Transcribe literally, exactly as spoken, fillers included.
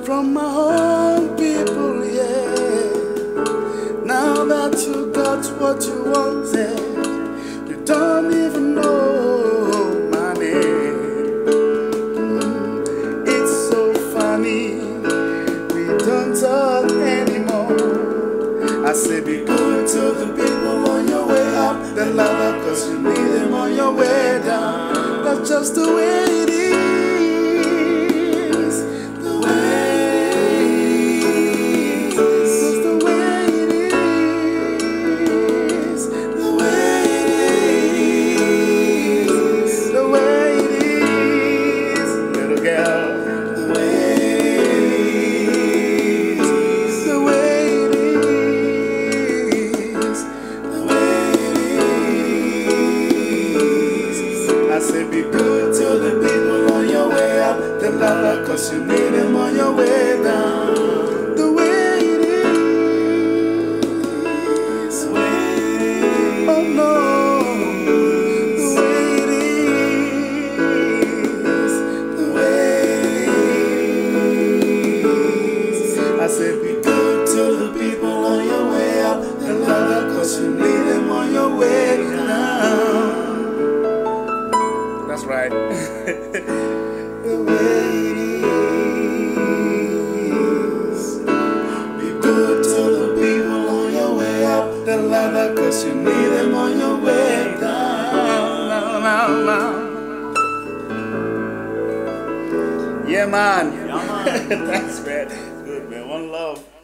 from my own people, yeah. Now that you got what you wanted, you don't even know my name. Mm, it's so funny, we don't talk anymore. I say be good to the people on your way up, then love her cause you need them on your way down. That's just the way it is. I say be good to the people on your way up, the lover cause you need them on your way down. The way it is, the way it is. Oh no, the way it is, the way it is. I say be good to the people on your way up, the lover cause you need them on your way down. That's right. The way it is. Be good to the people on your way up, the ladder, cause you need them on your way down. No, no, no. Yeah, man. Yeah, man. That's right. Good, man. One love.